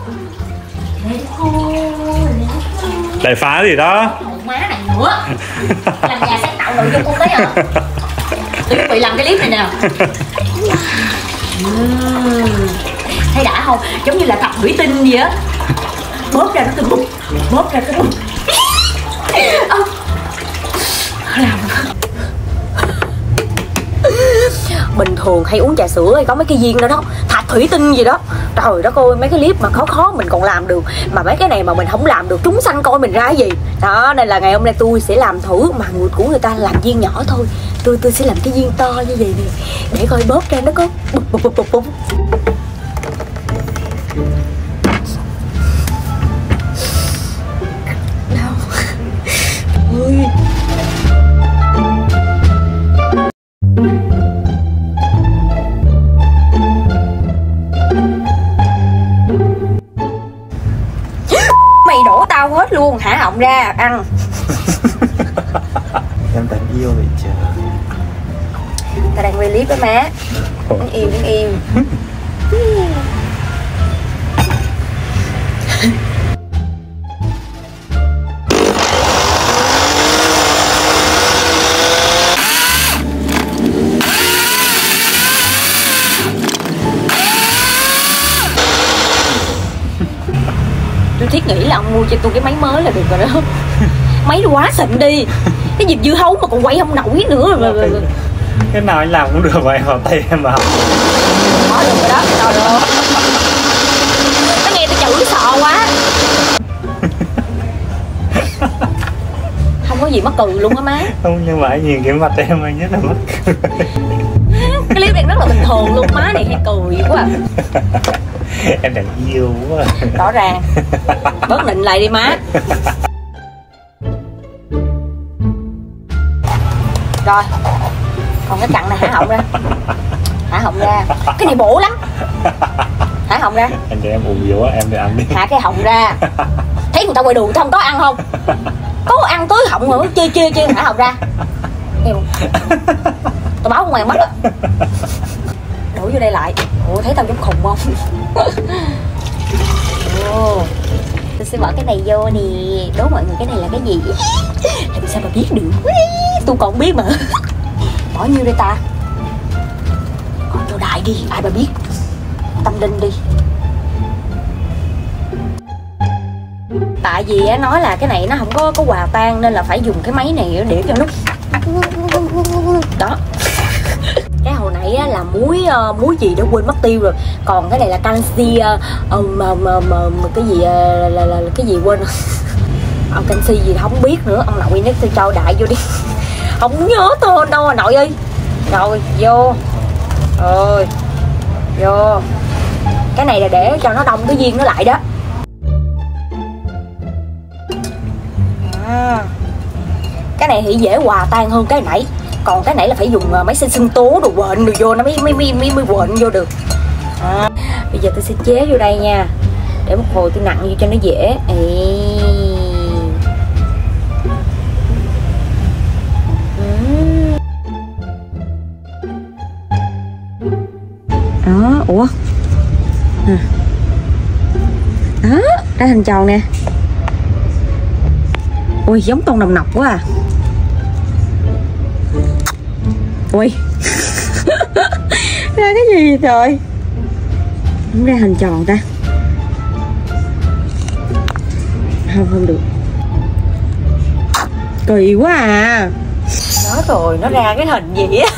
Lại phá gì đó? Má này nữa. Làm nhà sáng tạo nội dung con đấy à? Tôi chuẩn bị làm cái clip này nè. Thấy đã không? Giống như là cặp thủy tinh gì á. Bóp ra nó từng bút. Bóp ra cái bút. Làm bình thường hay uống trà sữa hay có mấy cái viên đó đó, thạch thủy tinh gì đó. Trời đất ơi, mấy cái clip mà khó khó mình còn làm được, mà mấy cái này mà mình không làm được, chúng sanh coi mình ra cái gì đó. Nên là ngày hôm nay tôi sẽ làm thử, mà người của người ta làm viên nhỏ thôi, tôi sẽ làm cái viên to như vậy nè, để coi bóp ra nó có bụp bụp bụp bụp bụp. Ôi. Mày đổ tao hết luôn, hả họng ra ăn. Em tình yêu vậy trời. Tao đang quay clip đó má. Đứng im, đứng im. Tôi thiết nghĩ là ông mua cho tôi cái máy mới là được rồi đó. Máy nó quá xịn đi. Cái dịp dưa hấu mà còn quay không nổi nữa rồi. Cái nào anh làm cũng được vậy, vào tay em mà. Đó được rồi đó, rồi được. Nó nghe tôi chửi sợ quá. Không có gì mắc cười luôn á má. Không, nhưng mà anh nhìn cái mặt em anh nhất là mắc cười. Cái clip này rất là bình thường luôn, má này hay cười quá. Em đáng yêu quá. Rõ ràng. Bớt nịnh lại đi má. Rồi. Còn cái cặn này hả họng ra. Hả họng ra. Cái này bổ lắm. Hả họng ra. Anh cho em uống nhiều quá, em đi ăn đi. Hạ cái họng ra. Thấy người ta quay đường không có ăn không? Có ăn tới họng rồi chia hả họng ra. Hiểu. Tao báo ngoài mắt á. Đổ vô đây lại. Ủa thấy tao giống khùng không? Ồ, tôi sẽ bỏ cái này vô nè. Đố mọi người cái này là cái gì? Làm sao mà biết được? Tôi còn biết mà. Bỏ nhiêu đây ta? Bỏ vô đại đi, ai mà biết. Tâm linh đi. Tại vì á, nói là cái này nó không có hòa tan, nên là phải dùng cái máy này để cho nó đó. Cái hồi nãy á, là muối gì đó quên mất tiêu rồi. Còn cái này là canxi cái gì là cái gì quên rồi. Canxi gì không biết nữa. Ông nội nó tôi cho đại vô đi. Không nhớ tên đâu nội ơi. Rồi vô. Rồi vô. Cái này là để cho nó đông cái viên nó lại đó. Cái này thì dễ hòa tan hơn cái nãy. Còn cái nãy là phải dùng máy sinh tố đồ quện rồi vô nó mới quện vô được. Bây giờ tôi sẽ chế vô đây nha. Để một hồi tôi nặng vô cho nó dễ. Đó, ủa. Đó, ra hình tròn nè. Ui, giống tôm đồng nọc quá à. Ui. Ra cái gì trời. Không ra hình tròn ta. Không được. Kỳ quá à. Đó rồi, nó ra cái hình gì á.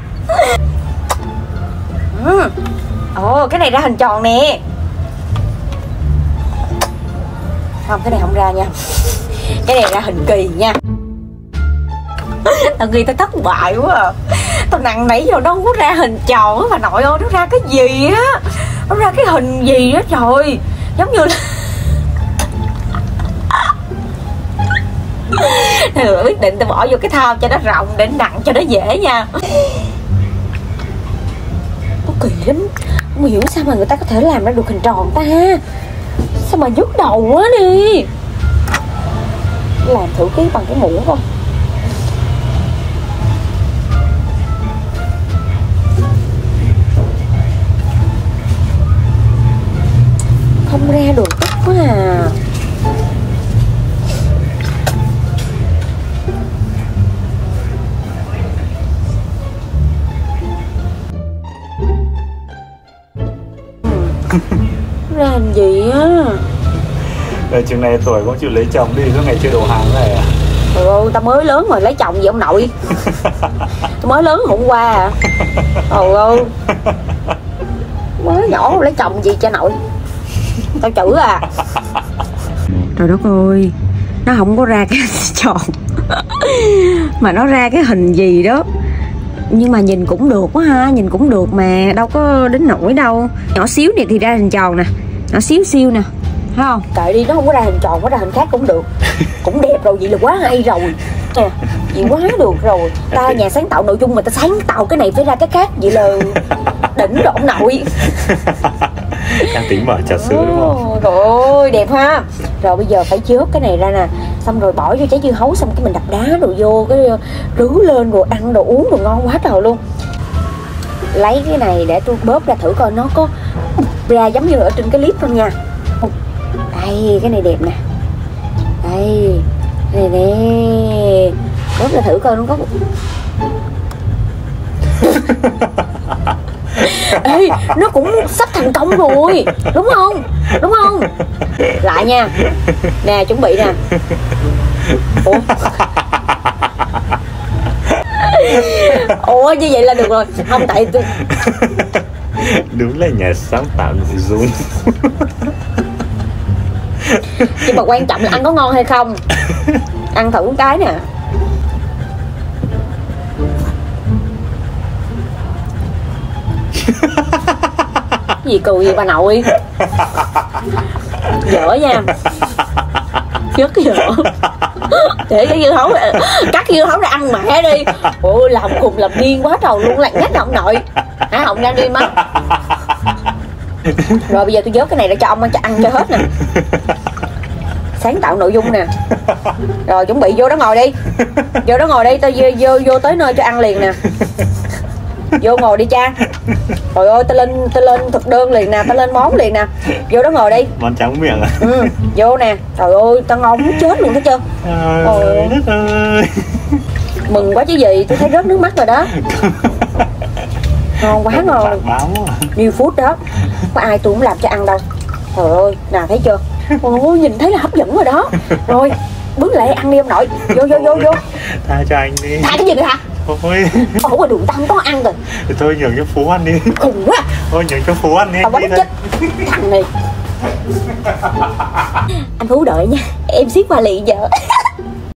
Ồ, cái này ra hình tròn nè. Không, cái này không ra nha. Cái này ra hình kỳ nha. Tao nghĩ tao thất bại quá à. Tao nặng nãy giờ nó không có ra hình tròn á bà nội ơi. Nó ra cái gì á. Nó ra cái hình gì á trời. Giống như là Tôi quyết định tôi bỏ vô cái thau cho nó rộng để nặng cho nó dễ nha. Nó kỳ lắm. Không hiểu sao mà người ta có thể làm ra được hình tròn ta. Sao mà nhức đầu quá đi. Làm thử cái bằng cái muỗng coi. không ra được tức quá à. Ra làm gì á? Rồi chừng này tuổi cũng chịu lấy chồng đi, suốt ngày chơi đồ hàng này à? Trời ơi, tao mới lớn rồi lấy chồng gì ông nội? Tao mới lớn hôm qua à? Trời ơi, mới nhỏ lấy chồng gì cho nội? Tao chữ à. Trời đất ơi, nó không có ra cái tròn mà nó ra cái hình gì đó. Nhưng mà nhìn cũng được quá ha, nhìn cũng được mà, đâu có đến nổi đâu. Nhỏ xíu này thì ra hình tròn nè, nhỏ xíu xíu nè, thấy không? Kệ đi, nó không có ra hình tròn, có ra hình khác cũng được. Cũng đẹp rồi, vậy là quá hay rồi nè, vậy quá được rồi. Ta nhà sáng tạo nội dung mà ta sáng tạo cái này phải ra cái khác, vậy là đỉnh rồi ông nội. Đang tính mở trà sữa đúng không? Trời ơi, đẹp ha. Rồi bây giờ phải chớp cái này ra nè, xong rồi bỏ vô trái dưa hấu, xong cái mình đập đá đồ vô, cái rứ lên rồi ăn đồ uống đồ ngon quá trời luôn. Lấy cái này để tôi bóp ra thử coi nó có ra giống như ở trên cái clip không nha. Đây, cái này đẹp nè. Đây, cái này nè. Bóp ra thử coi nó có. Ê, nó cũng sắp thành công rồi, đúng không? Đúng không? Lại nha. Nè, chuẩn bị nè. Ủa? Ủa, như vậy là được rồi. Không, tại tôi... Đúng là nhà sáng tạo nội dung. Nhưng mà quan trọng là ăn có ngon hay không. Ăn thử một cái nè. Gì cười gì bà nội? Dở nha. Rất dở. Để cái dưa hấu, cắt dưa hấu ra ăn mẹ đi. Ôi, làm cùng làm điên quá trời luôn, lạnh nhách ông nội. Hả, ông đang đi mất. Rồi bây giờ tôi vớt cái này để cho ông ăn cho hết nè. Sáng tạo nội dung nè. Rồi chuẩn bị vô đó ngồi đi. Vô đó ngồi đi, tao vô tới nơi cho ăn liền nè. Vô ngồi đi cha. Trời ơi, tao lên thực đơn liền nè, tao lên món liền nè. Vô đó ngồi đi. Món trắng miệng à? Ừ, vô nè. Trời ơi, tao ngon muốn chết luôn thấy chưa? Ôi đất ơi. Mừng quá chứ gì, tôi thấy rớt nước mắt rồi đó. Ngon quá ngon. New food đó. Có ai tôi cũng làm cho ăn đâu. Trời ơi, nè thấy chưa? Ôi, nhìn thấy là hấp dẫn rồi đó. Rồi, bước lại ăn đi ông nội. Vô. Tha cho anh đi. Tha cái gì vậy hả? Thôi. Ủa, đường tao không có ăn rồi. Thì thôi nhường cho Phú ăn đi. Khùng quá. Thôi nhường cho Phú ăn đi. Tao bánh chết thằng này. Anh Phú đợi nha, em ship qua liền giờ.